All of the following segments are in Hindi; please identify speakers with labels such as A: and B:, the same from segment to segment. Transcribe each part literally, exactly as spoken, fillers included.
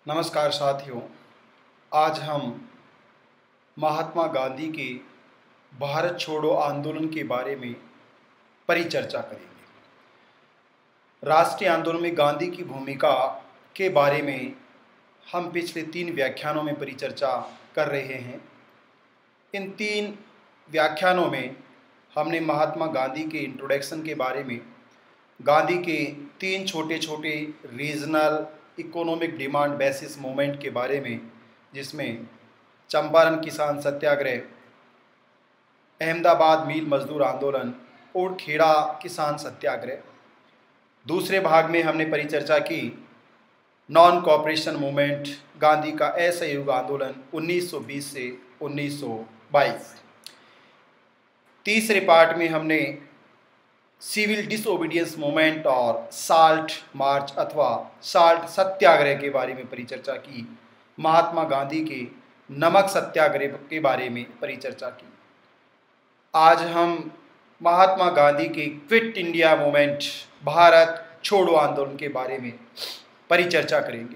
A: नमस्कार साथियों। आज हम महात्मा गांधी के भारत छोड़ो आंदोलन के बारे में परिचर्चा करेंगे। राष्ट्रीय आंदोलन में गांधी की भूमिका के बारे में हम पिछले तीन व्याख्यानों में परिचर्चा कर रहे हैं। इन तीन व्याख्यानों में हमने महात्मा गांधी के इंट्रोडक्शन के बारे में, गांधी के तीन छोटे छोटे regional economic demand basis movement के बारे में, जिसमें चंपारण किसान सत्याग्रह, अहमदाबाद मील मजदूर आंदोलन और खेड़ा किसान सत्याग्रह। दूसरे भाग में हमने परिचर्चा की नॉन कॉपरेशन मूवमेंट, गांधी का असहयोग आंदोलन उन्नीस सौ बीस से उन्नीस सौ बाईस। तीसरे पार्ट में हमने सिविल डिसओबीडियंस मूवमेंट और साल्ट मार्च अथवा साल्ट सत्याग्रह के बारे में परिचर्चा की। महात्मा गांधी के नमक सत्याग्रह के बारे में परिचर्चा की। आज हम महात्मा गांधी के क्विट इंडिया मूवमेंट, भारत छोड़ो आंदोलन के बारे में परिचर्चा करेंगे।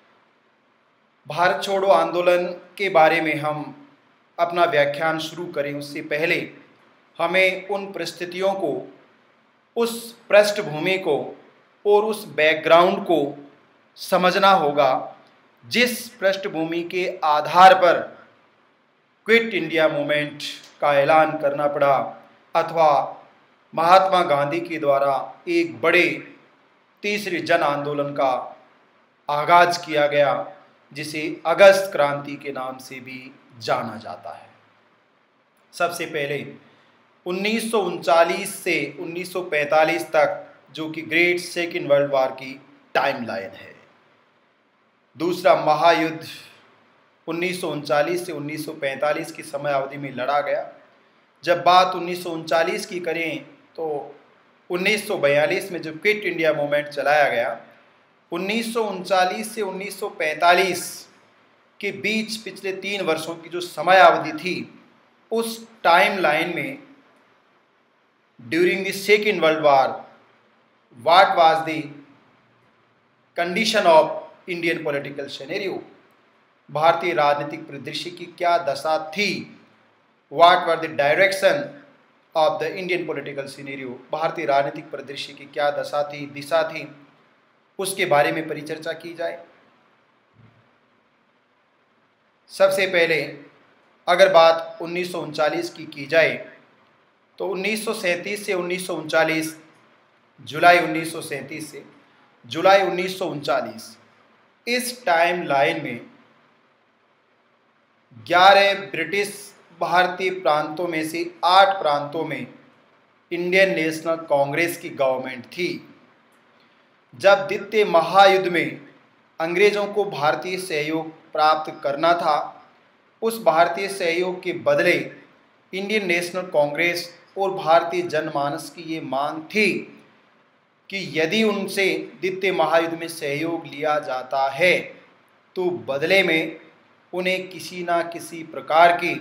A: भारत छोड़ो आंदोलन के बारे में हम अपना व्याख्यान शुरू करें उससे पहले हमें उन परिस्थितियों को, उस पृष्ठभूमि को और उस बैकग्राउंड को समझना होगा जिस पृष्ठभूमि के आधार पर क्विट इंडिया मूवमेंट का ऐलान करना पड़ा अथवा महात्मा गांधी के द्वारा एक बड़े तीसरे जन आंदोलन का आगाज किया गया, जिसे अगस्त क्रांति के नाम से भी जाना जाता है। सबसे पहले उन्नीस सौ उनचालीस से उन्नीस सौ पैंतालीस तक, जो कि ग्रेट सेकेंड वर्ल्ड वार की टाइमलाइन है। दूसरा महायुद्ध उन्नीस सौ उनचालीस से उन्नीस सौ पैंतालीस की समय अवधि में लड़ा गया। जब बात उन्नीस सौ उनचालीस की करें तो उन्नीस सौ बयालीस में जब क्विट इंडिया मूवमेंट चलाया गया, उन्नीस सौ उनचालीस से उन्नीस सौ पैंतालीस के बीच पिछले तीन वर्षों की जो समय अवधि थी, उस टाइमलाइन में during the second world war what was the condition of Indian political scenario, भारतीय राजनीतिक परिदृश्य की क्या दशा थी। What were the direction of the Indian political scenario, भारतीय राजनीतिक परिदृश्य की क्या दशा थी, दिशा थी, उसके बारे में परिचर्चा की जाए। सबसे पहले अगर बात उन्नीस सौ उनचालीस की की जाए तो उन्नीस सौ सैंतीस से उन्नीस सौ उनचालीस, जुलाई उन्नीस सौ सैंतीस से जुलाई उन्नीस सौ उनचालीस, इस टाइम लाइन में ग्यारह ब्रिटिश भारतीय प्रांतों में से आठ प्रांतों में इंडियन नेशनल कांग्रेस की गवर्नमेंट थी। जब द्वितीय महायुद्ध में अंग्रेजों को भारतीय सहयोग प्राप्त करना था, उस भारतीय सहयोग के बदले इंडियन नेशनल कांग्रेस और भारतीय जनमानस की ये मांग थी कि यदि उनसे द्वितीय महायुद्ध में सहयोग लिया जाता है तो बदले में उन्हें किसी ना किसी प्रकार की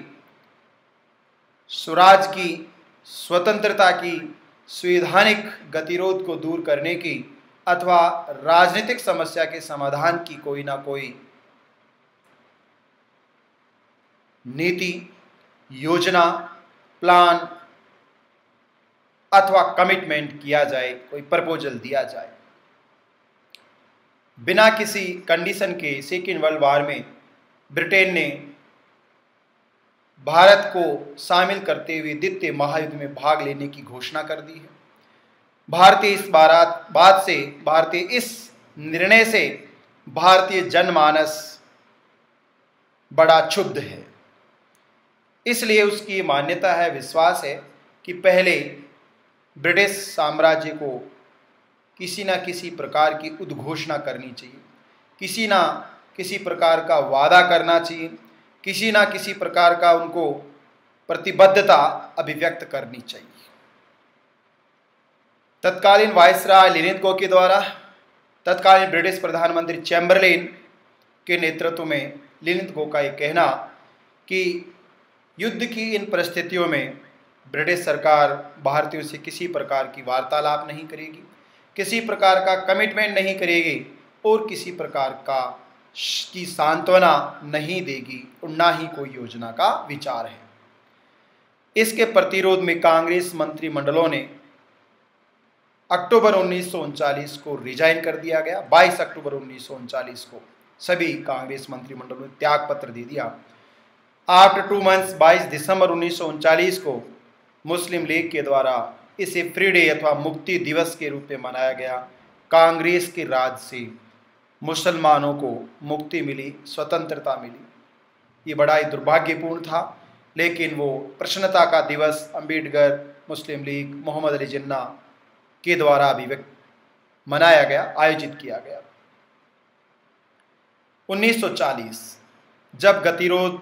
A: स्वराज की, स्वतंत्रता की, संवैधानिक गतिरोध को दूर करने की अथवा राजनीतिक समस्या के समाधान की कोई ना कोई नीति, योजना, प्लान अथवा कमिटमेंट किया जाए, कोई प्रपोजल दिया जाए। बिना किसी कंडीशन के सेकेंड वर्ल्ड वार में ब्रिटेन ने भारत को शामिल करते हुए द्वितीय महायुद्ध में भाग लेने की घोषणा कर दी है। भारतीय इस बारात बात से भारतीय इस निर्णय से भारतीय जनमानस बड़ा क्षुब्ध है। इसलिए उसकी मान्यता है, विश्वास है कि पहले ब्रिटिश साम्राज्य को किसी न किसी प्रकार की उद्घोषणा करनी चाहिए, किसी न किसी प्रकार का वादा करना चाहिए, किसी न किसी प्रकार का उनको प्रतिबद्धता अभिव्यक्त करनी चाहिए। तत्कालीन वायसराय लिनिथगो के द्वारा तत्कालीन ब्रिटिश प्रधानमंत्री चैम्बरलेन के नेतृत्व में लिनिथगो का ये कहना कि युद्ध की इन परिस्थितियों में ब्रिटिश सरकार भारतीयों से किसी प्रकार की वार्तालाप नहीं करेगी, किसी प्रकार का कमिटमेंट नहीं करेगी और किसी प्रकार का की सांत्वना नहीं देगी और ना ही कोई योजना का विचार है। इसके प्रतिरोध में कांग्रेस मंत्रिमंडलों ने अक्टूबर उन्नीस सौ उनचालीस को रिजाइन कर दिया गया। बाईस अक्टूबर उन्नीस सौ उनचालीस को सभी कांग्रेस मंत्रिमंडलों ने त्याग पत्र दे दिया। आफ्टर टू मंथ्स बाईस दिसंबर उन्नीस सौ उनचालीस को मुस्लिम लीग के द्वारा इसे फ्री डे अथवा मुक्ति दिवस के रूप में मनाया गया। कांग्रेस के राज से मुसलमानों को मुक्ति मिली, स्वतंत्रता मिली। ये बड़ा ही दुर्भाग्यपूर्ण था, लेकिन वो प्रसन्नता का दिवस अम्बेडकर, मुस्लिम लीग, मोहम्मद अली जिन्ना के द्वारा अभिव्यक्त मनाया गया, आयोजित किया गया। उन्नीस सौ चालीस जब गतिरोध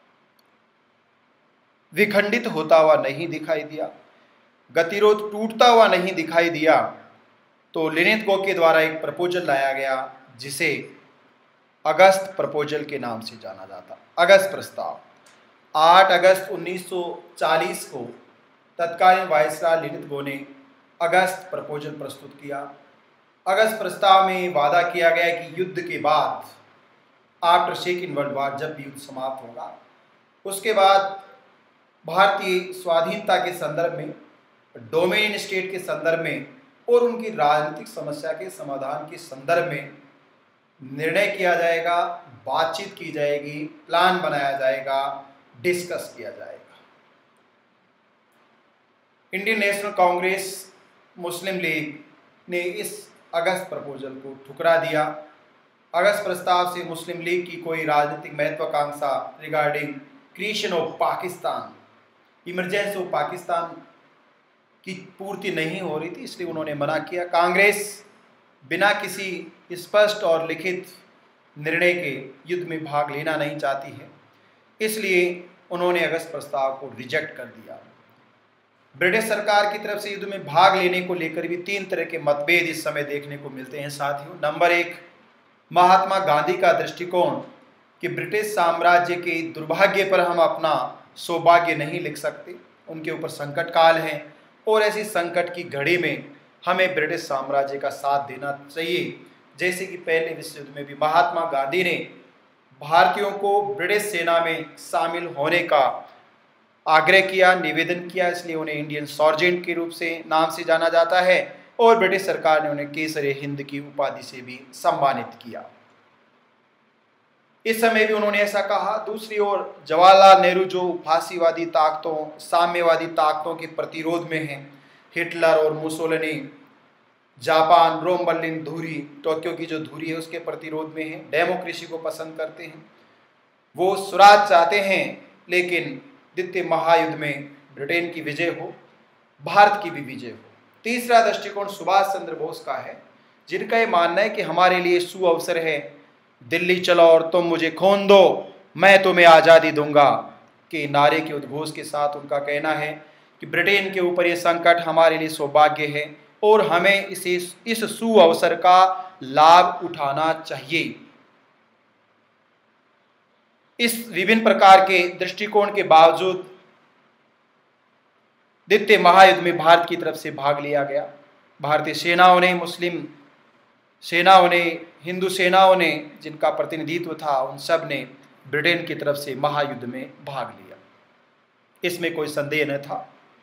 A: विखंडित होता हुआ नहीं दिखाई दिया, गतिरोध टूटता हुआ नहीं दिखाई दिया, तो लिनेथ गो के द्वारा एक प्रपोजल लाया गया जिसे अगस्त प्रपोजल के नाम से जाना जाता। अगस्त प्रस्ताव आठ अगस्त उन्नीस सौ चालीस को तत्कालीन वायसराय लिनेथ गो ने अगस्त प्रपोजल प्रस्तुत किया। अगस्त प्रस्ताव में वादा किया गया कि युद्ध के बाद, आफ्टर सेकेंड वर्ल्ड वॉर, जब भी युद्ध समाप्त होगा, उसके बाद भारतीय स्वाधीनता के संदर्भ में, डोमेन स्टेट के संदर्भ में और उनकी राजनीतिक समस्या के समाधान के संदर्भ में निर्णय किया जाएगा, बातचीत की जाएगी, प्लान बनाया जाएगा, डिस्कस किया जाएगा। इंडियन नेशनल कांग्रेस, मुस्लिम लीग ने इस अगस्त प्रपोजल को ठुकरा दिया। अगस्त प्रस्ताव से मुस्लिम लीग की कोई राजनीतिक महत्वाकांक्षा regarding creation of Pakistan, emergency of Pakistan की पूर्ति नहीं हो रही थी, इसलिए उन्होंने मना किया। कांग्रेस बिना किसी स्पष्ट और लिखित निर्णय के युद्ध में भाग लेना नहीं चाहती है, इसलिए उन्होंने अगस्त प्रस्ताव को रिजेक्ट कर दिया। ब्रिटिश सरकार की तरफ से युद्ध में भाग लेने को लेकर भी तीन तरह के मतभेद इस समय देखने को मिलते हैं साथियों। नंबर एक, महात्मा गांधी का दृष्टिकोण कि ब्रिटिश साम्राज्य के दुर्भाग्य पर हम अपना सौभाग्य नहीं लिख सकते, उनके ऊपर संकट काल है और ऐसी संकट की घड़ी में हमें ब्रिटिश साम्राज्य का साथ देना चाहिए। जैसे कि पहले विश्व युद्ध में भी महात्मा गांधी ने भारतीयों को ब्रिटिश सेना में शामिल होने का आग्रह किया, निवेदन किया, इसलिए उन्हें इंडियन सर्जेंट के रूप से नाम से जाना जाता है और ब्रिटिश सरकार ने उन्हें केसरे हिंद की उपाधि से भी सम्मानित किया। इस समय भी उन्होंने ऐसा कहा। दूसरी ओर जवाहरलाल नेहरू जो फांसीवादी ताकतों, साम्यवादी ताकतों के प्रतिरोध में हैं, हिटलर और मुसोलिनी, जापान, रोम, बर्लिन धुरी, टोक्यो की जो धुरी है उसके प्रतिरोध में हैं, डेमोक्रेसी को पसंद करते हैं, वो स्वराज चाहते हैं, लेकिन द्वितीय महायुद्ध में ब्रिटेन की विजय हो, भारत की भी विजय हो। तीसरा दृष्टिकोण सुभाष चंद्र बोस का है, जिनका ये मानना है कि हमारे लिए सुअवसर है, दिल्ली चलो और तुम मुझे खून दो, मैं तुम्हें आज़ादी दूंगा के नारे के उद्घोष के साथ उनका कहना है कि ब्रिटेन के ऊपर ये संकट हमारे लिए सौभाग्य है और हमें इसे इस सुअवसर का लाभ उठाना चाहिए। इस विभिन्न प्रकार के दृष्टिकोण के बावजूद द्वितीय महायुद्ध में भारत की तरफ से भाग लिया गया। भारतीय सेनाओं ने, मुस्लिम सेनाओं ने, हिंदू सेनाओं ने, जिनका प्रतिनिधित्व था, उन सब ने ब्रिटेन की तरफ से महायुद्ध में भाग लिया, इसमें कोई संदेह न था।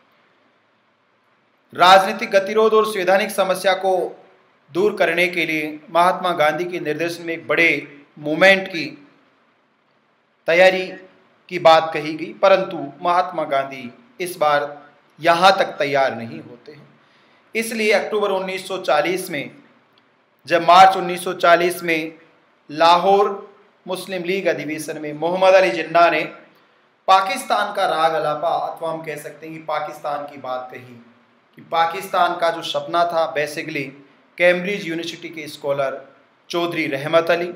A: राजनीतिक गतिरोध और संवैधानिक समस्या को दूर करने के लिए महात्मा गांधी के निर्देशन में एक बड़े मूवमेंट की तैयारी की बात कही गई, परंतु महात्मा गांधी इस बार यहाँ तक तैयार नहीं होते हैं। इसलिए अक्टूबर उन्नीस सौ चालीस में, जब मार्च उन्नीस सौ चालीस में लाहौर मुस्लिम लीग अधिवेशन में मोहम्मद अली जिन्ना ने पाकिस्तान का राग अलापा, अथवा हम कह सकते हैं कि पाकिस्तान की बात कही, कि पाकिस्तान का जो सपना था बेसिकली कैम्ब्रिज यूनिवर्सिटी के स्कॉलर चौधरी रहमत अली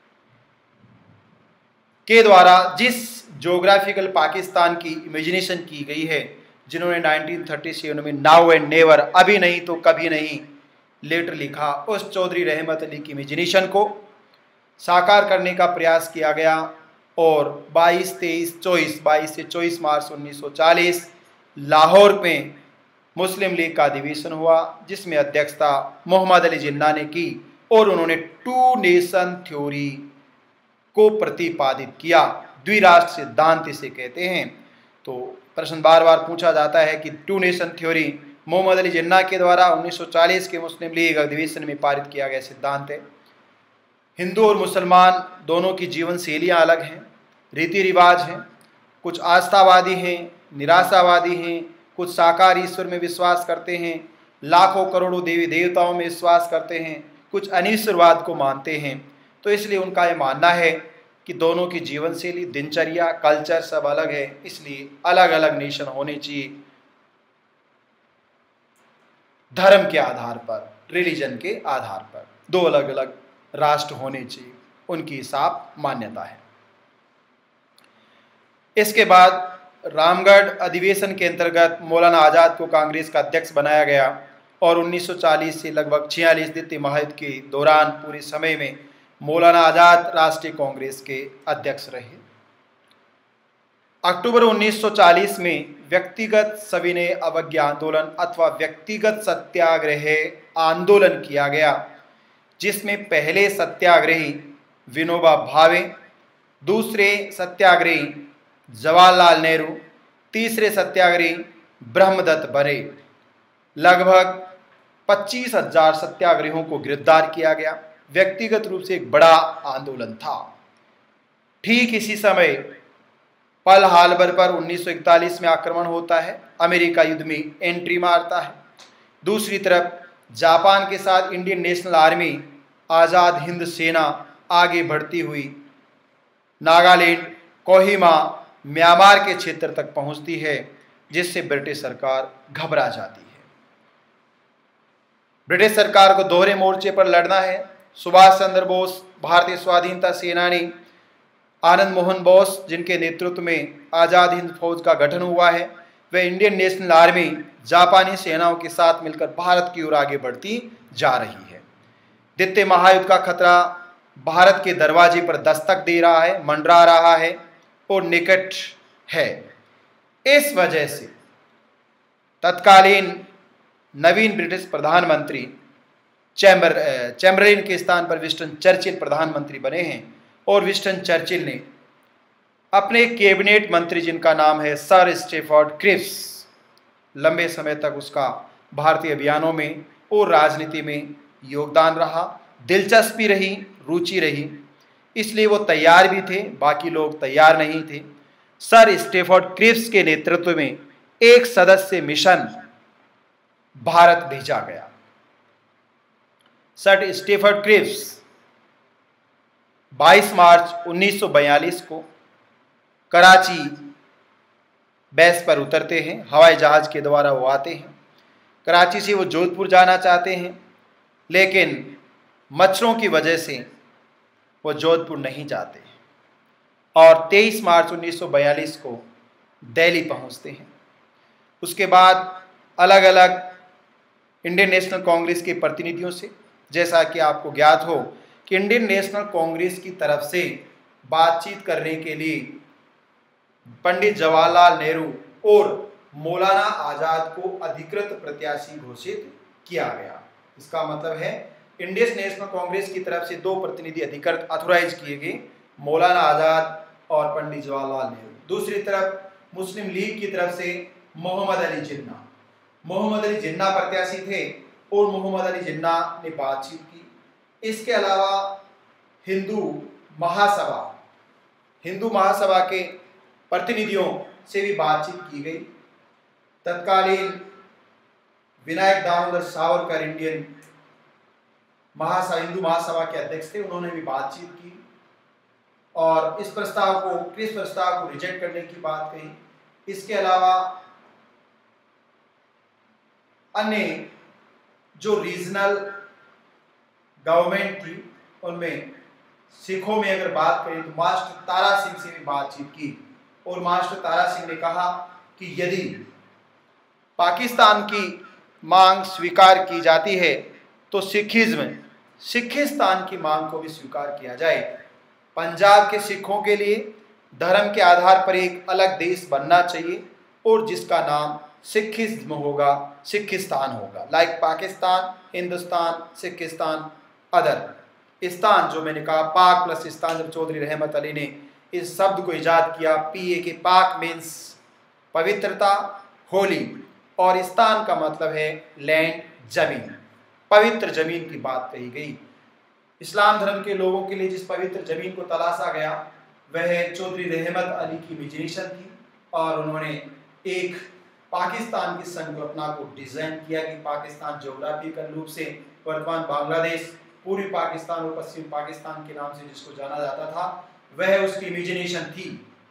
A: के द्वारा जिस ज्योग्राफिकल पाकिस्तान की इमेजिनेशन की गई है, जिन्होंने नाइनटीन थर्टी सेवन में नाउ एंड नेवर, अभी नहीं तो कभी नहीं, लेटर लिखा, उस चौधरी रहमत अली की इमेजिनेशन को साकार करने का प्रयास किया गया और बाईस, तेईस, चौबीस, बाईस से चौबीस मार्च उन्नीस सौ चालीस लाहौर में मुस्लिम लीग का अधिवेशन हुआ, जिसमें अध्यक्षता मोहम्मद अली जिन्ना ने की और उन्होंने टू नेशन थ्योरी को प्रतिपादित किया। द्विराष्ट्र सिद्धांत इसे कहते हैं। तो प्रश्न बार बार पूछा जाता है कि two nation theory Mohammad Ali Jinnah के द्वारा उन्नीस सौ चालीस के मुस्लिम लीग अधिवेशन में पारित किया गया सिद्धांत है। हिंदू और मुसलमान दोनों की जीवन शैलियाँ अलग हैं, रीति रिवाज हैं, कुछ आस्थावादी हैं, निराशावादी हैं, कुछ साकार ईश्वर में विश्वास करते हैं, लाखों करोड़ों देवी देवताओं में विश्वास करते हैं, कुछ अनीश्वरवाद को मानते हैं। तो इसलिए उनका ये मानना है कि दोनों की जीवन शैली, दिनचर्या, कल्चर सब अलग है, इसलिए अलग अलग नेशन होने चाहिए धर्म के आधार पर, रिलीजन के आधार पर दो अलग अलग राष्ट्र होने चाहिए, उनकी साफ मान्यता है। इसके बाद रामगढ़ अधिवेशन के अंतर्गत मौलाना आज़ाद को कांग्रेस का अध्यक्ष बनाया गया और उन्नीस सौ चालीस से लगभग छियालीस द्वितीय महायुद्ध के दौरान पूरे समय में मौलाना आज़ाद राष्ट्रीय कांग्रेस के अध्यक्ष रहे। अक्टूबर उन्नीस सौ चालीस में व्यक्तिगत सविनय अवज्ञा आंदोलन अथवा व्यक्तिगत सत्याग्रह आंदोलन किया गया, जिसमें पहले सत्याग्रही विनोबा भावे, दूसरे सत्याग्रही जवाहरलाल नेहरू, तीसरे सत्याग्रही ब्रह्मदत्त बने। लगभग पच्चीस हजार सत्याग्रहियों को गिरफ्तार किया गया। व्यक्तिगत रूप से एक बड़ा आंदोलन था। ठीक इसी समय पर्ल हार्बर पर उन्नीस सौ इकतालीस में आक्रमण होता है, अमेरिका युद्ध में एंट्री मारता है। दूसरी तरफ जापान के साथ Indian National Army Azad Hind Sena आगे बढ़ती हुई नागालैंड, कोहिमा, म्यांमार के क्षेत्र तक पहुंचती है, जिससे ब्रिटिश सरकार घबरा जाती है। ब्रिटिश सरकार को दोहरे मोर्चे पर लड़ना है। सुभाष चंद्र बोस, भारतीय स्वाधीनता सेनानी आनंद मोहन बोस, जिनके नेतृत्व में आज़ाद हिंद फौज का गठन हुआ है, वे इंडियन नेशनल आर्मी जापानी सेनाओं के साथ मिलकर भारत की ओर आगे बढ़ती जा रही है। द्वितीय महायुद्ध का खतरा भारत के दरवाजे पर दस्तक दे रहा है, मंडरा रहा है और निकट है। इस वजह से तत्कालीन नवीन ब्रिटिश प्रधानमंत्री चैम्बर चैम्बरलेन के स्थान पर विंस्टन चर्चिल प्रधानमंत्री बने हैं और विंस्टन चर्चिल ने अपने कैबिनेट मंत्री, जिनका नाम है सर स्टैफोर्ड क्रिप्स, लंबे समय तक उसका भारतीय अभियानों में और राजनीति में योगदान रहा, दिलचस्पी रही, रुचि रही, इसलिए वो तैयार भी थे, बाकी लोग तैयार नहीं थे। सर स्टैफोर्ड क्रिप्स के नेतृत्व में एक सदस्य मिशन भारत भेजा गया। सर स्टैफोर्ड क्रिप्स बाईस मार्च उन्नीस सौ बयालीस को कराची बेस पर उतरते हैं। हवाई जहाज के द्वारा वो आते हैं। कराची से वो जोधपुर जाना चाहते हैं, लेकिन मच्छरों की वजह से वो जोधपुर नहीं जाते और तेईस मार्च उन्नीस सौ बयालीस को दिल्ली पहुंचते हैं। उसके बाद अलग अलग इंडियन नेशनल कांग्रेस के प्रतिनिधियों से, जैसा कि आपको ज्ञात हो कि इंडियन नेशनल कांग्रेस की तरफ से बातचीत करने के लिए पंडित जवाहरलाल नेहरू और मौलाना आज़ाद को अधिकृत प्रत्याशी घोषित किया गया। इसका मतलब है इंडियन नेशनल कांग्रेस की तरफ से दो प्रतिनिधि अधिकृत अथोराइज किए गए, मौलाना आज़ाद और पंडित जवाहरलाल नेहरू। दूसरी तरफ मुस्लिम लीग की तरफ से मोहम्मद अली जिन्ना मोहम्मद अली जिन्ना प्रत्याशी थे और मोहम्मद अली जिन्ना ने बातचीत की। इसके अलावा हिंदू महासभा हिंदू महासभा के प्रतिनिधियों से भी बातचीत की गई। तत्कालीन विनायक दामोदर सावरकर इंडियन महासभा हिंदू महासभा के अध्यक्ष थे, उन्होंने भी बातचीत की और इस प्रस्ताव को इस प्रस्ताव को रिजेक्ट करने की बात कही। इसके अलावा अन्य जो रीजनल गवर्नमेंट थी, उनमें सिखों में अगर बात करें तो मास्टर तारा सिंह से भी बातचीत की और मास्टर तारा सिंह ने कहा कि यदि पाकिस्तान की मांग स्वीकार की जाती है तो सिखिज्म सिखिस्तान की मांग को भी स्वीकार किया जाए। पंजाब के सिखों के लिए धर्म के आधार पर एक अलग देश बनना चाहिए और जिसका नाम सिखिज्म होगा, सिखिस्तान होगा, लाइक पाकिस्तान, हिंदुस्तान, सिखिस्तान, अदर। इस्तान, जो मैंने कहा पाक प्लस इस्तान, जब चौधरी रहमत अली ने इस शब्द को ईजाद किया, पी ए के पाक मीन्स पवित्रता, होली, और इस्तान का मतलब है लैंड, जमीन, पवित्र जमीन की बात कही गई। इस्लाम धर्म के लोगों के लिए जिस पवित्र जमीन को तलाशा गया वह चौधरी रहमत अली की इमेजिनेशन थी, और उन्होंने एक पाकिस्तान की संकल्पना को डिजाइन किया कि पाकिस्तान ज्योग्राफिकल रूप से वर्तमान बांग्लादेश, पूर्वी पाकिस्तान और पश्चिम पाकिस्तान के नाम से जिसको जाना जाता था, वह उसकी इमेजिनेशन थी।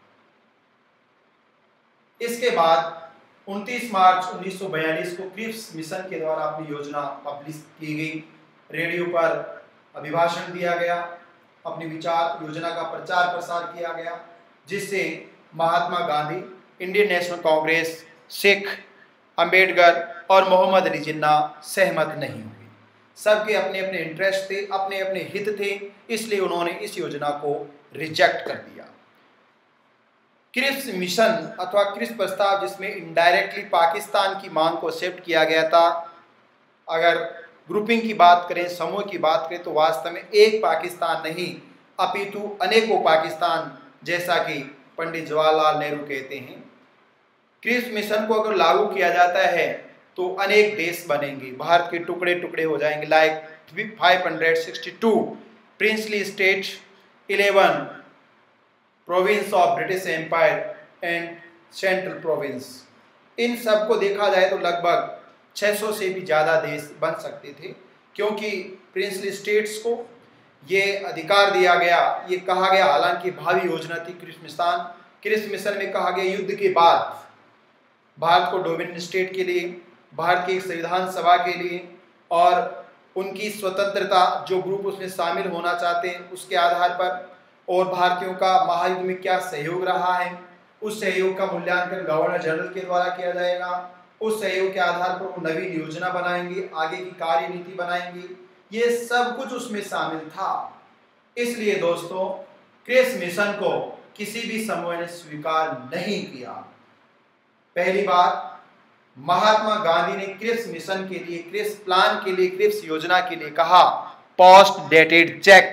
A: इसके बाद उनतीस मार्च उन्नीस सौ बयालीस को क्रिप्स मिशन के द्वारा अपनी योजना पब्लिश की गई, रेडियो पर अभिभाषण दिया गया, अपनी विचार योजना का प्रचार प्रसार किया गया, जिससे महात्मा गांधी, इंडियन नेशनल कांग्रेस, शेख अंबेडकर और मोहम्मद अली जिन्ना सहमत नहीं हुए। सबके अपने अपने इंटरेस्ट थे, अपने अपने हित थे, इसलिए उन्होंने इस योजना को रिजेक्ट कर दिया। क्रिप्स मिशन अथवा क्रिप्स प्रस्ताव, जिसमें इनडायरेक्टली पाकिस्तान की मांग को एक्सेप्ट किया गया था, अगर ग्रुपिंग की बात करें, समूह की बात करें, तो वास्तव में एक पाकिस्तान नहीं अपितु अनेकों पाकिस्तान, जैसा कि पंडित जवाहरलाल नेहरू कहते हैं। क्रिप्स मिशन को अगर लागू किया जाता है तो अनेक देश बनेंगे, भारत के टुकड़े टुकड़े हो जाएंगे, like five hundred sixty two princely state, eleven province of British empire and central province. इन सब को देखा जाए तो लगभग छह सौ से भी ज़्यादा देश बन सकते थे, क्योंकि प्रिंसली स्टेट्स को ये अधिकार दिया गया, ये कहा गया, हालांकि भावी योजना थी क्रिप्स मिशन। क्रिप्स मिशन में कहा गया युद्ध के बाद भारत को डोमिनियन स्टेट के लिए, भारत की संविधान सभा के लिए और उनकी स्वतंत्रता, जो ग्रुप उसमें शामिल होना चाहते हैं उसके आधार पर, और भारतीयों का महायुद्ध में क्या सहयोग रहा है, उस सहयोग का मूल्यांकन गवर्नर जनरल के द्वारा किया जाएगा। उस सहयोग के आधार पर वो नवीन योजना बनाएंगे, आगे की कार्य नीति बनाएंगे, ये सब कुछ उसमें शामिल था। इसलिए दोस्तों, क्रिप्स मिशन को किसी भी समूह ने स्वीकार नहीं किया। पहली बात, महात्मा गांधी ने क्रिप्स मिशन के लिए, क्रिप्स प्लान के लिए, क्रिप्स योजना के लिए कहा post dated cheque.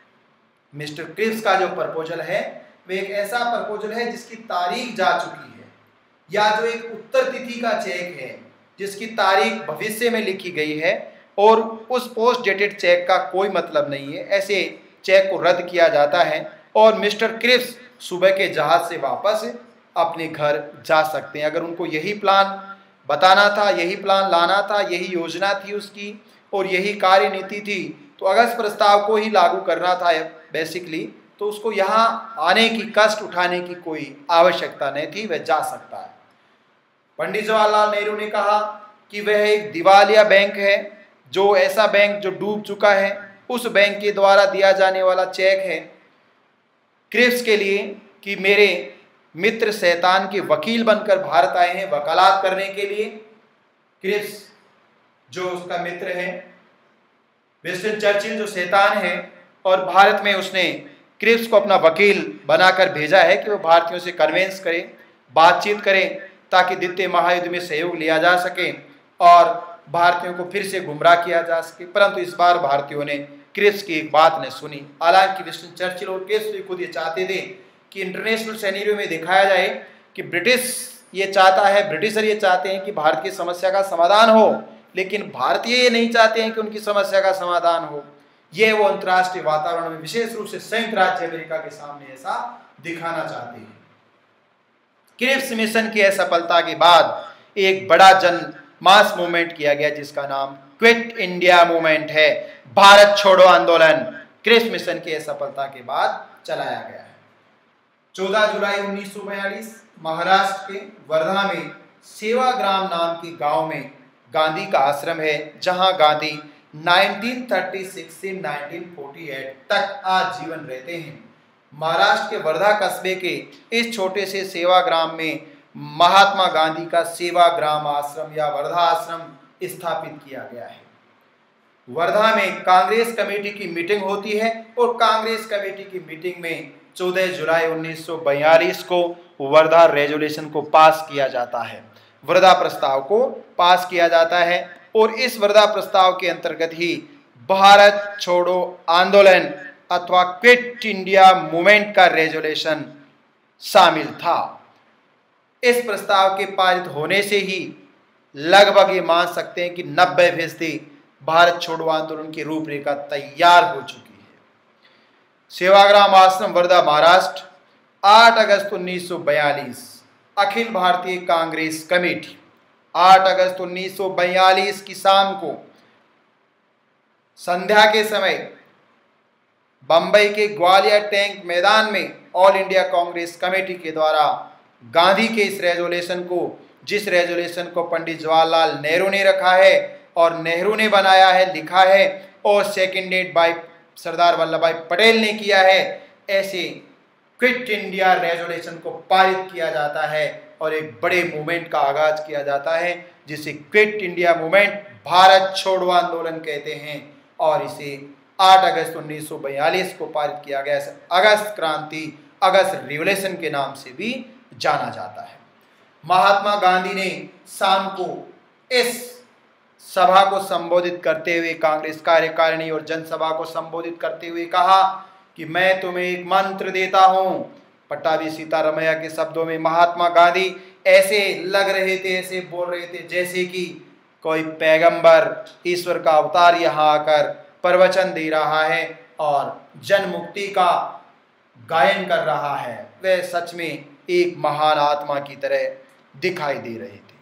A: Mister Cripps का जो प्रपोजल है वह एक ऐसा प्रपोजल है जिसकी तारीख जा चुकी है, या जो एक उत्तर तिथि का चेक है जिसकी तारीख भविष्य में लिखी गई है, और उस पोस्ट डेटेड चेक का कोई मतलब नहीं है। ऐसे चेक को रद्द किया जाता है और मिस्टर क्रिप्स सुबह के जहाज से वापस अपने घर जा सकते हैं। अगर उनको यही प्लान बताना था, यही प्लान लाना था, यही योजना थी उसकी और यही कार्य नीति थी, तो अगस्त प्रस्ताव को ही लागू करना था बेसिकली, तो उसको यहाँ आने की, कष्ट उठाने की कोई आवश्यकता नहीं थी, वह जा सकता है। पंडित जवाहरलाल नेहरू ने कहा कि वह एक दिवालिया बैंक है, जो ऐसा बैंक जो डूब चुका है, उस बैंक के द्वारा दिया जाने वाला चेक है क्रिप्स के लिए कि मेरे मित्र शैतान के वकील बनकर भारत आए हैं वकालत करने के लिए। क्रिप्स जो उसका मित्र है, विंस्टन चर्चिल जो शैतान है, और भारत में उसने क्रिप्स को अपना वकील बनाकर भेजा है कि वो भारतीयों से कन्वेंस करे, बातचीत करें, ताकि द्वितीय महायुद्ध में सहयोग लिया जा सके और भारतीयों को फिर से गुमराह किया जा सके। परंतु इस बार भारतीयों ने क्रिप्स की एक बात नहीं सुनी। हालांकि विंस्टन चर्चिल और क्रिप्स भी खुद ये चाहते थे कि इंटरनेशनल सिनेरियो में दिखाया जाए कि ब्रिटिश ये चाहता है, ब्रिटिशर ये चाहते हैं कि भारत की समस्या का समाधान हो, लेकिन भारतीय ये नहीं चाहते हैं कि उनकी समस्या का समाधान हो। ये वो अंतर्राष्ट्रीय वातावरण में, विशेष रूप से संयुक्त राज्य अमेरिका के सामने ऐसा दिखाना चाहते हैं। क्रिप्स मिशन की असफलता के बाद एक बड़ा जन मास मूवमेंट किया गया जिसका नाम क्विट इंडिया मूवमेंट है, भारत छोड़ो आंदोलन। क्रिप्स मिशन की असफलता के बाद चलाया गया है। चौदह जुलाई उन्नीस सौ बयालीस महाराष्ट्र के वर्धा में सेवाग्राम नाम के गांव में गांधी का आश्रम है, जहां गांधी उन्नीस सौ छत्तीस से उन्नीस सौ अड़तालीस तक आजीवन रहते हैं। महाराष्ट्र के वर्धा कस्बे के इस छोटे से सेवाग्राम में महात्मा गांधी का सेवाग्राम आश्रम या वर्धा आश्रम स्थापित किया गया है। वर्धा में कांग्रेस कमेटी की मीटिंग होती है और कांग्रेस कमेटी की मीटिंग में चौदह जुलाई उन्नीस सौ बयालीस को वर्धा रेजोल्यूशन को पास किया जाता है, वर्धा प्रस्ताव को पास किया जाता है, और इस वर्धा प्रस्ताव के अंतर्गत ही भारत छोड़ो आंदोलन अथवा क्विट इंडिया मूवमेंट का रेजोल्यूशन शामिल था। इस प्रस्ताव के पारित होने से ही लगभग ये मान सकते हैं कि नब्बे फीसदी भारत छोड़ो आंदोलन की रूपरेखा तैयार हो चुकी है। सेवाग्राम आश्रम, वर्धा, महाराष्ट्र, आठ अगस्त उन्नीस सौ बयालीस। अखिल भारतीय कांग्रेस कमेटी आठ अगस्त उन्नीस सौ बयालीस की शाम को संध्या के समय बंबई के ग्वालियर टैंक मैदान में ऑल इंडिया कांग्रेस कमेटी के द्वारा गांधी के इस रेजोल्यूशन को, जिस रेजोल्यूशन को पंडित जवाहरलाल नेहरू ने रखा है और नेहरू ने बनाया है, लिखा है और सेकेंडेड बाय सरदार वल्लभ भाई पटेल ने किया है, ऐसे क्विट इंडिया रेजोल्यूशन को पारित किया जाता है और एक बड़े मूवमेंट का आगाज किया जाता है जिसे क्विट इंडिया मूवमेंट, भारत छोड़ो आंदोलन कहते हैं। और इसे आठ अगस्त उन्नीस सौ बयालीस को पारित किया गया। अगस्त क्रांति, अगस्त रिवोल्यूशन के नाम से भी जाना जाता है। महात्मा गांधी ने शाम को इस सभा को संबोधित करते हुए, कांग्रेस कार्यकारिणी और जनसभा को संबोधित करते हुए कहा कि मैं तुम्हें एक मंत्र देता हूं। पट्टाभी सीतारमैया के शब्दों में महात्मा गांधी ऐसे लग रहे थे, ऐसे बोल रहे थे जैसे कि कोई पैगंबर, ईश्वर का अवतार यहाँ आकर प्रवचन दे रहा है और जन मुक्ति का गायन कर रहा है। वे सच में एक महान आत्मा की तरह दिखाई दे रहे थे।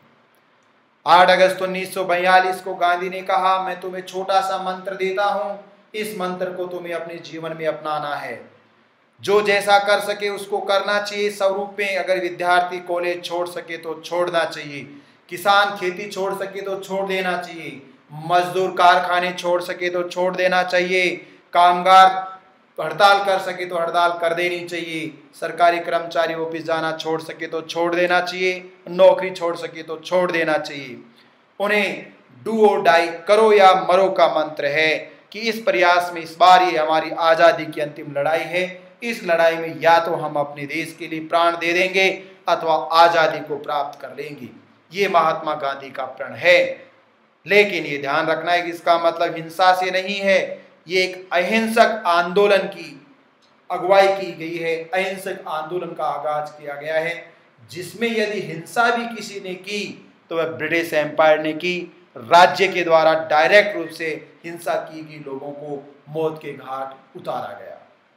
A: आठ अगस्त उन्नीस सौ बयालीस को गांधी ने कहा, मैं तुम्हें छोटा सा मंत्र देता हूं, इस मंत्र को तुम्हें अपने जीवन में अपनाना है। जो जैसा कर सके उसको करना चाहिए स्वरूप में। अगर विद्यार्थी कॉलेज छोड़ सके तो छोड़ना चाहिए, किसान खेती छोड़ सके तो छोड़ देना चाहिए, मजदूर कारखाने छोड़ सके तो छोड़ देना चाहिए, कामगार हड़ताल कर सके तो हड़ताल कर देनी चाहिए, सरकारी कर्मचारी ऑफिस जाना छोड़ सके तो छोड़ देना चाहिए, नौकरी छोड़ सके तो छोड़ देना चाहिए। उन्हें डू और डाई, करो या मरो का मंत्र है कि इस प्रयास में इस बार ये हमारी आज़ादी की अंतिम लड़ाई है। इस लड़ाई में या तो हम अपने देश के लिए प्राण दे देंगे अथवा आज़ादी को प्राप्त कर लेंगे। ये महात्मा गांधी का प्रण है। लेकिन ये ध्यान रखना है कि इसका मतलब हिंसा से नहीं है। ये एक अहिंसक आंदोलन की अगुवाई की गई है, अहिंसक आंदोलन का आगाज किया गया है, जिसमें यदि हिंसा भी किसी ने की तो वह ब्रिटिश एम्पायर ने की। राज्य के द्वारा डायरेक्ट रूप से हिंसा की गई, लोगों को मौत के घाट उतारा गया।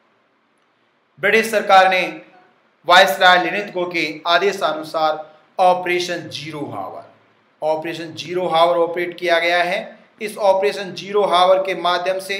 A: ब्रिटिश सरकार ने वायसराय लिनिथगो के आदेशानुसार operation zero hour operation zero hour operate किया गया है। इस ऑपरेशन जीरो हावर के माध्यम से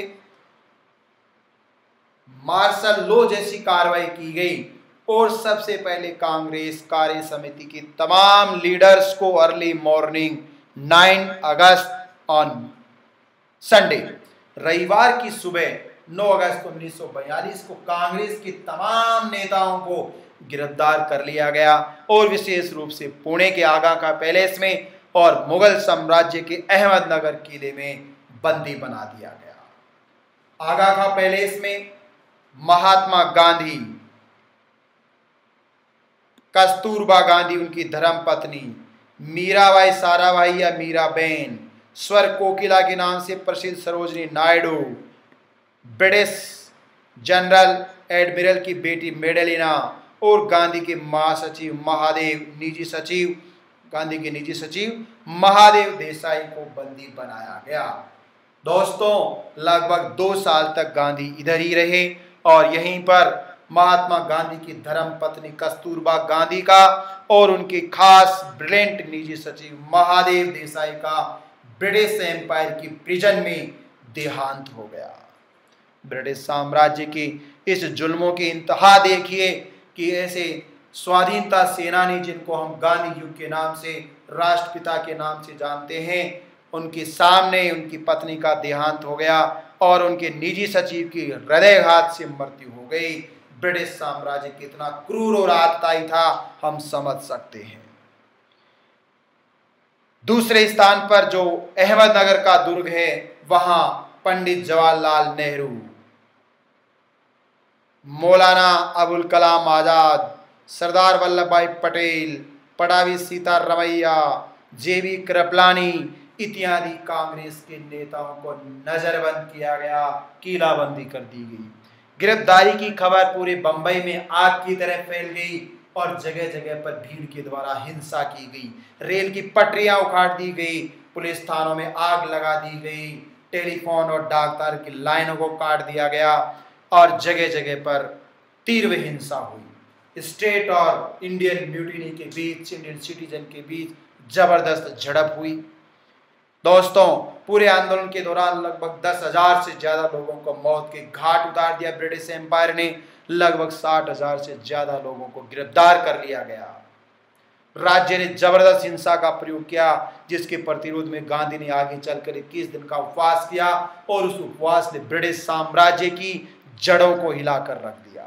A: मार्शल लॉ जैसी कार्रवाई की गई और सबसे पहले कांग्रेस कार्य समिति के तमाम लीडर्स को अर्ली मॉर्निंग नौ अगस्त ऑन संडे, रविवार की सुबह नौ अगस्त उन्नीस सौ बयालीस को कांग्रेस के तमाम नेताओं को गिरफ्तार कर लिया गया और विशेष रूप से पुणे के आगा का पैलेस में और मुगल साम्राज्य के अहमदनगर किले में बंदी बना दिया गया। आगा का पैलेस में महात्मा गांधी, कस्तूरबा गांधी उनकी धर्मपत्नी, मीराबाई साराभाई या मीराबेन, स्वर कोकिला के नाम से प्रसिद्ध Sarojini Naidu, British general admiral की बेटी मेडेलिना और गांधी के महासचिव महादेव निजी सचिव गांधी के निजी सचिव महादेव देसाई को बंदी बनाया गया। दोस्तों, लगभग दो साल तक गांधी इधर ही रहे और यहीं पर महात्मा गांधी की धर्मपत्नी कस्तूरबा गांधी का और उनके खास ब्रिलियंट निजी सचिव महादेव देसाई का ब्रिटिश एम्पायर की प्रिजन में देहांत हो गया। ब्रिटिश साम्राज्य की इस जुल्मों की इंतहा देखिए कि ऐसे स्वाधीनता सेनानी जिनको हम गांधी युग के नाम से, राष्ट्रपिता के नाम से जानते हैं, उनके सामने उनकी पत्नी का देहांत हो गया और उनके निजी सचिव की हृदयघात से मृत्यु हो गई। ब्रिटिश साम्राज्य कितना क्रूर और आतताई था हम समझ सकते हैं। दूसरे स्थान पर जो अहमदनगर का दुर्ग है, वहां पंडित जवाहरलाल नेहरू, मौलाना अबुल कलाम आजाद, सरदार वल्लभ भाई पटेल, पट्टाभी सीतारमैया, जे बी कृपलानी, इत्यादि कांग्रेस के नेताओं को नजरबंद किया गया, किलाबंदी कर दी गई। गिरफ्तारी की खबर पूरे बंबई में आग की तरह फैल गई और जगह जगह पर भीड़ के द्वारा हिंसा की गई। रेल की पटरियां उखाड़ दी गई, पुलिस थानों में आग लगा दी गई, टेलीफोन और डाक तार की लाइनों को काट दिया गया और जगह जगह पर तीव्र हिंसा हुई। स्टेट और इंडियन म्यूटिनी के बीच, इंडियन सिटीजन के बीच जबरदस्त झड़प हुई। दोस्तों, पूरे आंदोलन के दौरान लगभग दस हजार से ज्यादा लोगों को मौत के घाट उतार दिया। ब्रिटिश एम्पायर ने लगभग साठ हजार से ज्यादा लोगों को गिरफ्तार कर लिया गया। राज्य ने जबरदस्त हिंसा का प्रयोग किया, जिसके प्रतिरोध में गांधी ने आगे चलकर इक्कीस दिन का उपवास किया और उस उपवास ने ब्रिटिश साम्राज्य की जड़ों को हिलाकर रख दिया।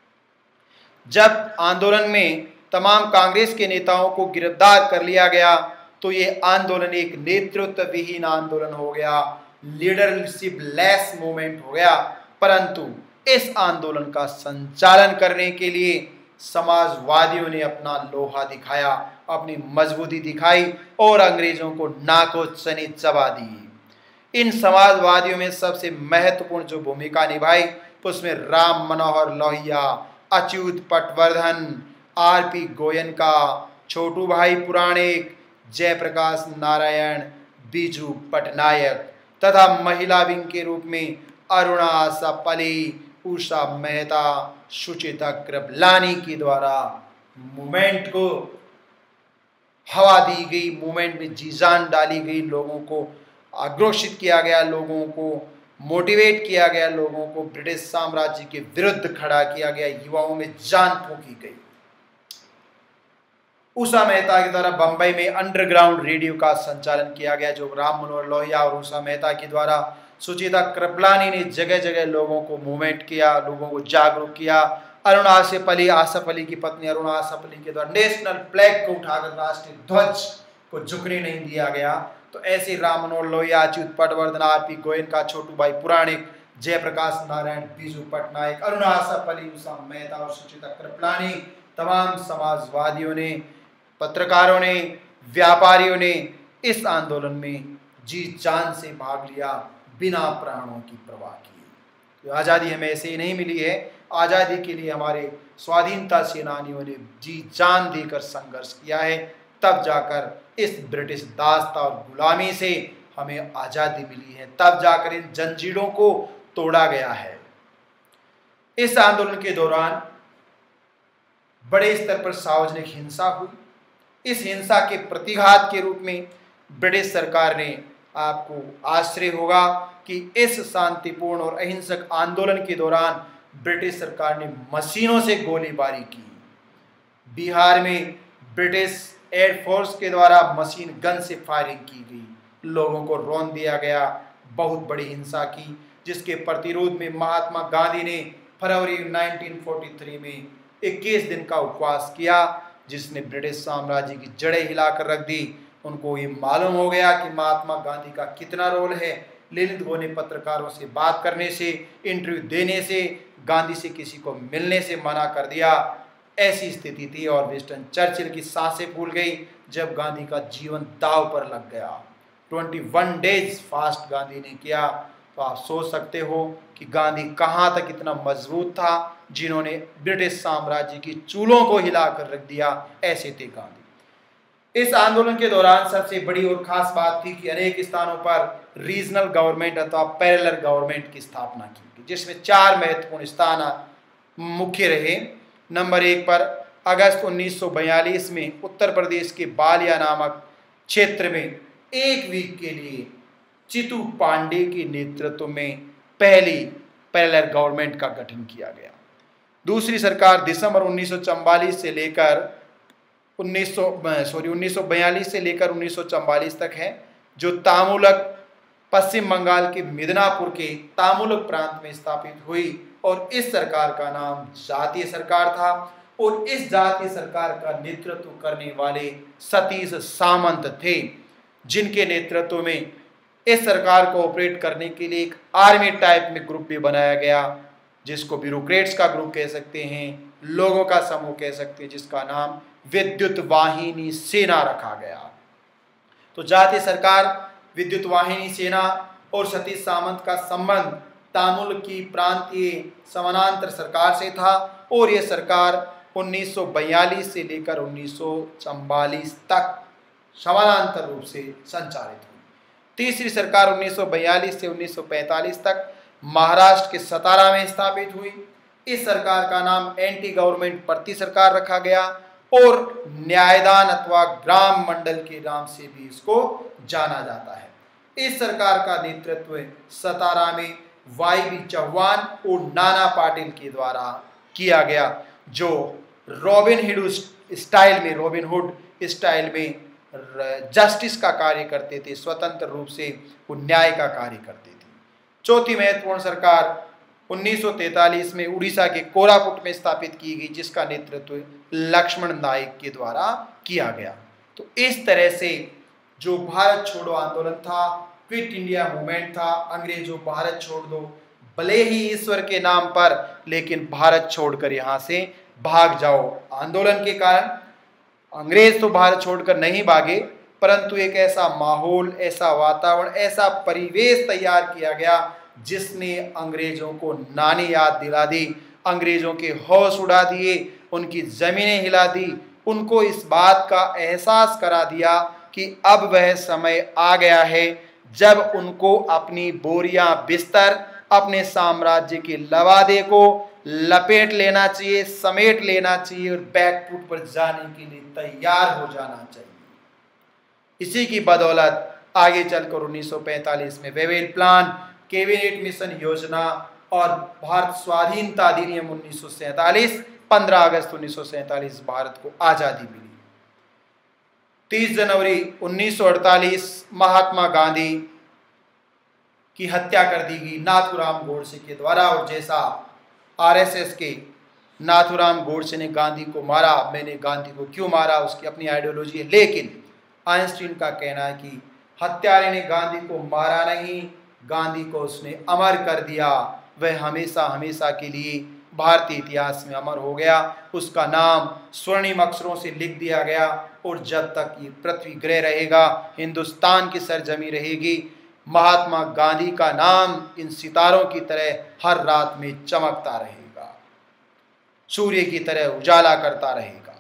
A: जब आंदोलन में तमाम कांग्रेस के नेताओं को गिरफ्तार कर लिया गया तो ये आंदोलन एक नेतृत्व विहीन आंदोलन हो गया, लीडरशिप लेस मूवमेंट हो गया। परंतु इस आंदोलन का संचालन करने के लिए समाजवादियों ने अपना लोहा दिखाया, अपनी मजबूती दिखाई और अंग्रेजों को नाको चने चबा दी। इन समाजवादियों में सबसे महत्वपूर्ण जो भूमिका निभाई उसमें राम मनोहर लोहिया, अच्युत पटवर्धन, आर पी गोयनका, छोटू भाई पुराणिक, जयप्रकाश नारायण, बीजू पटनायक तथा महिला विंग के रूप में अरुणा आसापली, उषा मेहता, सुचेता कृपलानी के द्वारा मूवमेंट को हवा दी गई, मूवमेंट में जी जान डाली गई, लोगों को आक्रोशित किया गया, लोगों को मोटिवेट किया गया, लोगों को ब्रिटिश साम्राज्य के विरुद्ध खड़ा किया गया, युवाओं में जान फूंकी गई। उषा मेहता के द्वारा बंबई में अंडरग्राउंड रेडियो का संचालन किया गया, जो राम मनोहर लोहिया और उषा मेहता के द्वारा सुचेता कृपलानी ने जगह जगह लोगों को मूवमेंट किया, लोगों को जागरूक किया। अरुणा आसापली, आसापली की पत्नी अरुणा आसापली के द्वारा नेशनल फ्लैग को उठाकर राष्ट्रीय ध्वज को झुकने नहीं दिया गया। तो ऐसे राम मनोहर लोहिया, अच्युत पटवर्धन, आर पी गोयनका, छोटू भाई पुराणिक, जयप्रकाश नारायण, बीजू पटनायक, अरुणा आसापली, उषा मेहता और सुचेता कृपलानी, तमाम समाजवादियों ने, पत्रकारों ने, व्यापारियों ने इस आंदोलन में जी जान से भाग लिया, बिना प्राणों की परवाह किए। तो आज़ादी हमें ऐसे ही नहीं मिली है, आज़ादी के लिए हमारे स्वाधीनता सेनानियों ने जी जान देकर संघर्ष किया है, तब जाकर इस ब्रिटिश दास्ता और गुलामी से हमें आज़ादी मिली है, तब जाकर इन जंजीरों को तोड़ा गया है। इस आंदोलन के दौरान बड़े स्तर पर सार्वजनिक हिंसा हुई। इस हिंसा के प्रतिघात के रूप में ब्रिटिश सरकार ने, आपको आश्चर्य होगा कि इस शांतिपूर्ण और अहिंसक आंदोलन के दौरान ब्रिटिश सरकार ने मशीनों से गोलीबारी की। बिहार में ब्रिटिश एयरफोर्स के द्वारा मशीन गन से फायरिंग की गई, लोगों को रौंद दिया गया, बहुत बड़ी हिंसा की, जिसके प्रतिरोध में महात्मा गांधी ने फरवरी उन्नीस सौ तैंतालीस में इक्कीस दिन का उपवास किया, जिसने ब्रिटिश साम्राज्य की जड़ें हिलाकर रख दी। उनको ये मालूम हो गया कि महात्मा गांधी का कितना रोल है। ललित गो ने पत्रकारों से बात करने से, इंटरव्यू देने से, गांधी से किसी को मिलने से मना कर दिया। ऐसी स्थिति थी और विंस्टन चर्चिल की सांसें फूल गई जब गांधी का जीवन दांव पर लग गया। इक्कीस डेज फास्ट गांधी ने किया। तो आप सोच सकते हो कि गांधी कहाँ तक इतना मजबूत था, जिन्होंने ब्रिटिश साम्राज्य की चूलों को हिलाकर रख दिया। ऐसे थे गांधी। इस आंदोलन के दौरान सबसे बड़ी और खास बात थी कि अनेक स्थानों पर रीजनल गवर्नमेंट अथवा पैरेलल गवर्नमेंट की स्थापना की गई, जिसमें चार महत्वपूर्ण स्थान मुख्य रहे। नंबर एक पर अगस्त उन्नीस सौ बयालीस में उत्तर प्रदेश के बालिया नामक क्षेत्र में एक वीक के लिए चितू पांडे के नेतृत्व में पहली पैरेलल गवर्नमेंट का गठन किया गया। दूसरी सरकार दिसंबर उन्नीस सौ चौवालीस से लेकर उन्नीस सौ सॉरी उन्नीस सौ बयालीस से लेकर उन्नीस सौ चौवालीस तक है, जो तामुलक पश्चिम बंगाल के मिदनापुर के तामुलक प्रांत में स्थापित हुई और इस सरकार का नाम जातीय सरकार था और इस जातीय सरकार का नेतृत्व करने वाले सतीश सामंत थे, जिनके नेतृत्व में इस सरकार को ऑपरेट करने के लिए एक आर्मी टाइप में ग्रुप भी बनाया गया, जिसको ब्यूरोक्रेट्स का ग्रुप कह सकते हैं, लोगों का समूह कह सकते हैं, जिसका नाम विद्युत वाहिनी सेना रखा गया। तो जातीय सरकार विद्युत वाहिनी सेना और सतीश सामंत का संबंध तमिल की प्रांतीय समानांतर सरकार से था और यह सरकार उन्नीस सौ बयालीस से लेकर उन्नीस सौ चौवालीस तक समानांतर रूप से संचालित हुई। तीसरी सरकार उन्नीस सौ बयालीस से उन्नीस सौ पैंतालीस तक महाराष्ट्र के सतारा में स्थापित हुई। इस सरकार का नाम एंटी गवर्नमेंट प्रति सरकार रखा गया और न्यायदान अथवा ग्राम मंडल के नाम से भी इसको जाना जाता है। इस सरकार का नेतृत्व सतारा में वाई बी चौहान और नाना पाटिल के द्वारा किया गया, जो रॉबिन हुड स्टाइल में रॉबिन हुड स्टाइल में जस्टिस का कार्य करते थे, स्वतंत्र रूप से वो न्याय का कार्य करते थे। चौथी महत्वपूर्ण सरकार उन्नीस सौ तैंतालीस में उड़ीसा के कोरापुट में स्थापित की गई, जिसका नेतृत्व लक्ष्मण नायक के द्वारा किया गया। तो इस तरह से जो भारत छोड़ो आंदोलन था, क्विट इंडिया मूवमेंट था, अंग्रेजों भारत छोड़ दो, भले ही ईश्वर के नाम पर, लेकिन भारत छोड़कर यहाँ से भाग जाओ आंदोलन के कारण अंग्रेज तो भारत छोड़कर नहीं भागे, परंतु एक ऐसा माहौल, ऐसा वातावरण, ऐसा परिवेश तैयार किया गया जिसने अंग्रेजों को नानी याद दिला दी, अंग्रेजों के होश उड़ा दिए, उनकी जमीनें हिला दी, उनको इस बात का एहसास करा दिया कि अब वह समय आ गया है जब उनको अपनी बोरियां बिस्तर, अपने साम्राज्य के लवादे को लपेट लेना चाहिए, समेट लेना चाहिए और बैकफुट पर जाने के लिए तैयार हो जाना चाहिए। इसी की बदौलत आगे चलकर उन्नीस सौ पैंतालीस में वेवेल प्लान, कैबिनेट मिशन योजना और भारत स्वाधीनता अधिनियम उन्नीस सौ सैंतालीस, पंद्रह अगस्त उन्नीस सौ सैंतालीस भारत को आजादी मिली। तीस जनवरी उन्नीस सौ अड़तालीस महात्मा गांधी की हत्या कर दी गई नाथूराम गोडसे के द्वारा, और जैसा आरएसएस के नाथूराम गोडसे ने गांधी को मारा, मैंने गांधी को क्यों मारा, उसकी अपनी आइडियोलॉजी है, लेकिन आइंस्टीन का कहना है कि हत्यारे ने गांधी को मारा नहीं, गांधी को उसने अमर कर दिया, वह हमेशा हमेशा के लिए भारतीय इतिहास में अमर हो गया, उसका नाम स्वर्णिम अक्षरों से लिख दिया गया और जब तक ये पृथ्वी ग्रह रहेगा, हिंदुस्तान की सरजमी रहेगी, महात्मा गांधी का नाम इन सितारों की तरह हर रात में चमकता रहेगा, सूर्य की तरह उजाला करता रहेगा।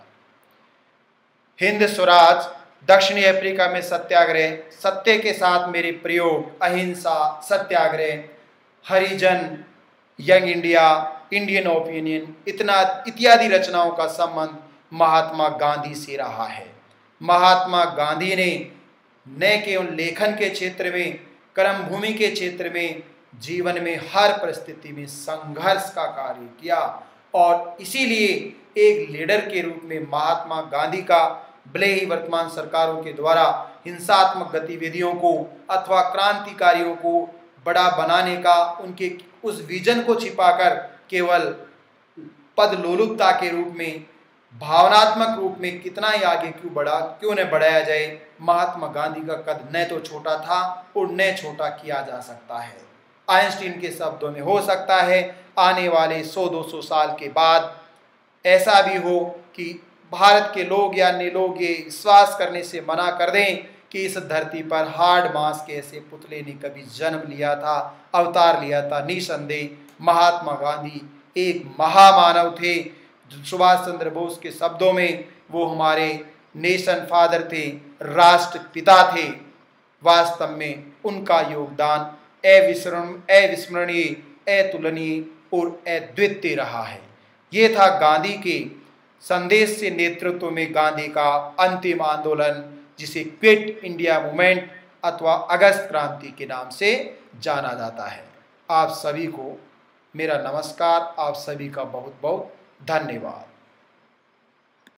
A: हिंद स्वराज, दक्षिणी अफ्रीका में सत्याग्रह, सत्य के साथ मेरे प्रयोग, अहिंसा, सत्याग्रह, Harijan, Young India, Indian Opinion, इतना इत्यादि रचनाओं का संबंध महात्मा गांधी से रहा है। महात्मा गांधी ने न केवल लेखन के क्षेत्र में, कर्मभूमि के क्षेत्र में, जीवन में हर परिस्थिति में संघर्ष का कार्य किया और इसीलिए एक लीडर के रूप में महात्मा गांधी का भले ही वर्तमान सरकारों के द्वारा हिंसात्मक गतिविधियों को अथवा क्रांतिकारियों को बड़ा बनाने का, उनके उस विजन को छिपाकर केवल पद लोलुपता के रूप में, भावनात्मक रूप में कितना ही आगे क्यों बढ़ा क्यों न बढ़ाया जाए, महात्मा गांधी का कद न तो छोटा था और न छोटा किया जा सकता है। आइंस्टीन के शब्दों में, हो सकता है आने वाले सौ दो सौ साल के बाद ऐसा भी हो कि भारत के लोग या अन्य लोग ये विश्वास करने से मना कर दें कि इस धरती पर हार्ड मांस के ऐसे पुतले ने कभी जन्म लिया था, अवतार लिया था। निसंदेह महात्मा गांधी एक महामानव थे। सुभाष चंद्र बोस के शब्दों में वो हमारे नेशन फादर थे, राष्ट्रपिता थे। वास्तव में उनका योगदान अविस्मरण अविस्मरणीय, अतुलनीय और अद्वितीय रहा है। ये था गांधी के संदेश से नेतृत्व में गांधी का अंतिम आंदोलन, जिसे क्विट इंडिया मूवमेंट अथवा अगस्त क्रांति के नाम से जाना जाता है। आप सभी को मेरा नमस्कार, आप सभी का बहुत बहुत धन्यवाद।